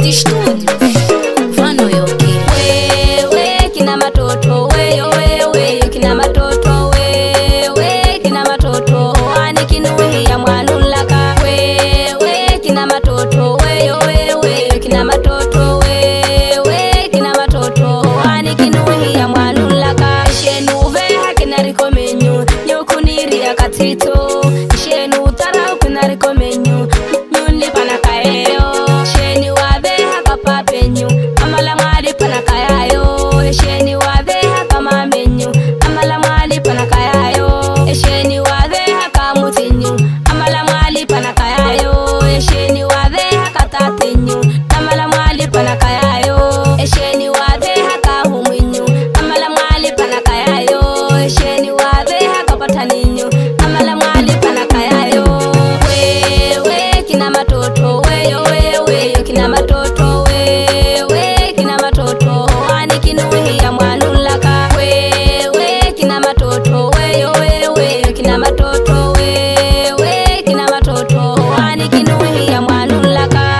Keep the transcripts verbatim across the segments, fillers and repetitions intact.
Best Studio. Vano yoki. Wewe kina matoto weyo wewe kina matoto wewe kina matoto ani kinuhi ya mwanulaka wewe kina matoto weyo wewe kina matoto wewe kina matoto ani kinuhi ya mwanulaka shenuve hakina rikomenyu nyokuniri akatito shenu tara kuna rikomenyu nyundi panakayo sheni wabe hakapa penyu amala mwali panakayo sheni wabe hakama menyu amala mwali panakayo sheni wabe hakamutinyu amala mwali panakayo sheni wabe hakatatinyu amala mwali panakayo sheni wabe hakahuminyu amala mwali panakayo sheni wabe hakapataninyu amala mwali panakayo wewe kina matoto weyo wewe kina matoto wewe kina matoto ani kinuhi ya mwanulaka wewe kina matoto weyo wewe kina matoto wewe kina matoto ani kinuhi ya mwanulaka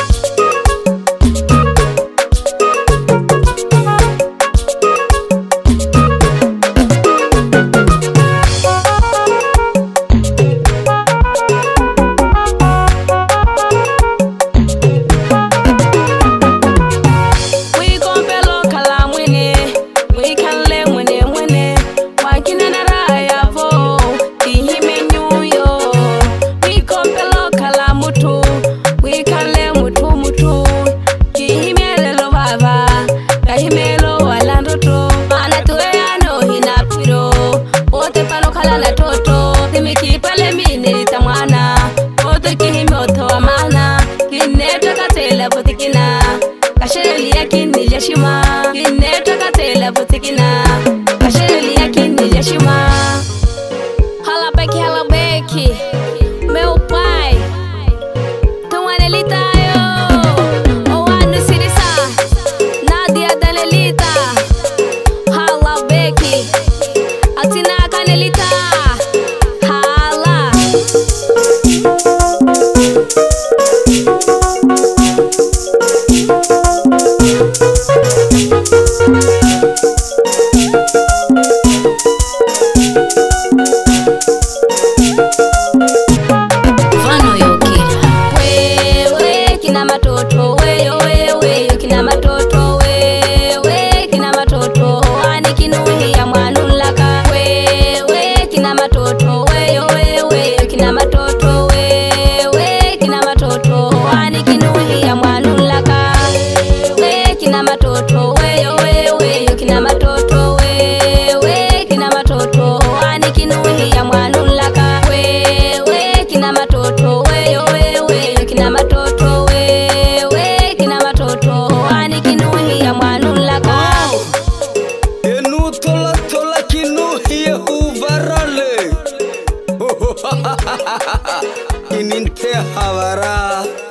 Shima kineta katela butikina kasheli yakini jashima hala beki hala beki meu pai tuanelita yo oanu sirisa Nadia Danelita hala beki atina kanelita hala Vano yoki. Wewe kina matoto weyo wewe kina matoto wewe kina matoto ani kinuhi ya mwanulaka wewe kina matoto weyo wewe kina matoto wewe kina matoto ani kinuhi ya mwanulaka wewe kina matoto weyo wewe kina matoto wewe kina matoto ani kinuhi ya mwanulaka wewe kina matoto weyo wewe kina matoto wewe kina matoto ani kinuhi ya mwanulaka enu tola tola kinuhi ya uvarale ininte havara